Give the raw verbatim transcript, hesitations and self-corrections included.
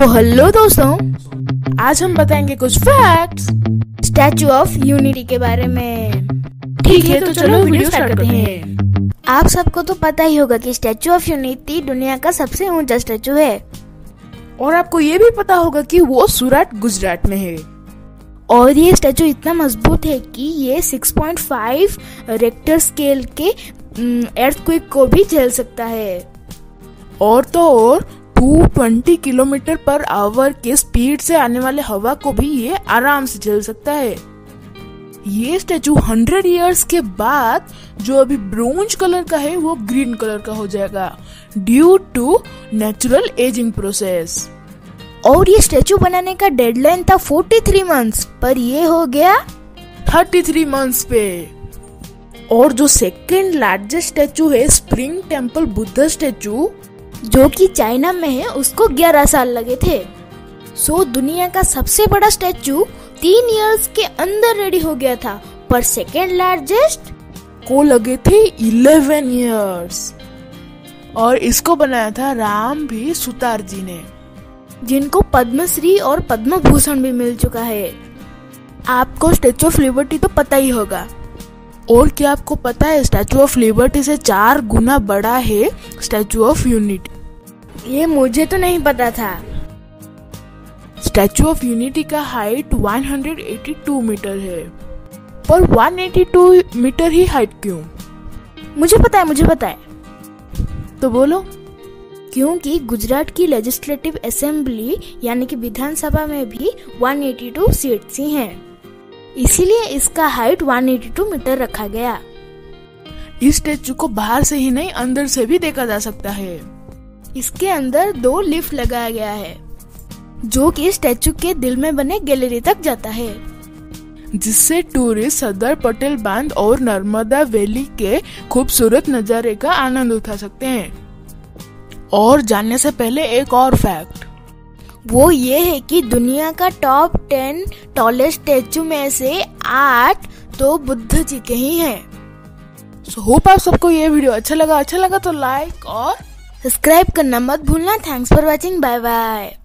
तो हेलो दोस्तों, आज हम बताएंगे कुछ फैक्ट्स स्टैचू ऑफ यूनिटी के बारे में। ठीक है, तो चलो वीडियो स्टार्ट करते हैं। आप सबको तो पता ही होगा कि स्टैचू ऑफ यूनिटी दुनिया का सबसे ऊंचा स्टैचू है, और आपको ये भी पता होगा कि वो सूरत गुजरात में है। और ये स्टैचू इतना मजबूत है कि ये छह पॉइंट पाँच रेक्टर स्केल के अर्थक्वेक को भी झेल सकता है। और तो और दो सौ बीस किलोमीटर पर आवर के स्पीड से आने वाले हवा को भी ये आराम से झेल सकता है। ये स्टैचू सौ इयर्स के बाद जो अभी ब्रोंज कलर का है वो ग्रीन कलर का हो जाएगा due to natural ageing process. और ये स्टैचू बनाने का डेडलाइन था तैंतालीस मंथ्स, पर ये हो गया तैंतीस मंथ्स पे। और जो सेकंड लार्जेस्ट स्टैचू है स्प्रिंग टेम्पल बुद्धा स्टैचू, जो कि चाइना में है, उसको ग्यारह साल लगे थे। सो दुनिया का सबसे बड़ा स्टैचू तीन इयर्स के अंदर रेडी हो गया था, पर सेकंड लार्जेस्ट को लगे थे ग्यारह इयर्स। और इसको बनाया था राम भी सुतार जी ने, जिनको पद्मश्री और पद्म भूषण भी मिल चुका है। आपको स्टैचू ऑफ लिबर्टी तो पता ही होगा। और क्या आपको पता है स्टैचू ऑफ लिबर्टी से चार गुना बड़ा है स्टैचू ऑफ यूनिटी? ये मुझे तो नहीं पता था। स्टैचू ऑफ यूनिटी का हाइट एक सौ बयासी मीटर है, पर एक सौ बयासी मीटर ही हाइट क्यों? मुझे पता है मुझे पता है तो बोलो। क्योंकि गुजरात की लेजिस्लेटिव असेंबली यानी कि विधानसभा में भी एक सौ बयासी सीट्स ही हैं, इसीलिए इसका हाइट एक सौ बयासी मीटर रखा गया। इस स्टैचू को बाहर से ही नहीं अंदर से भी देखा जा सकता है। इसके अंदर दो लिफ्ट लगाया गया है, जो कि स्टैचू के दिल में बने गैलरी तक जाता है, जिससे टूरिस्ट सरदार पटेल बांध और नर्मदा वैली के खूबसूरत नजारे का आनंद उठा सकते हैं। और जानने से पहले एक और फैक्ट, वो ये है कि दुनिया का टॉप टेन टॉलेस्ट स्टैचू में से आठ तो बुद्ध जी के ही हैं। सो होप आप सबको ये वीडियो अच्छा लगा अच्छा लगा तो लाइक और सब्सक्राइब करना मत भूलना। Thanks for watching, bye bye.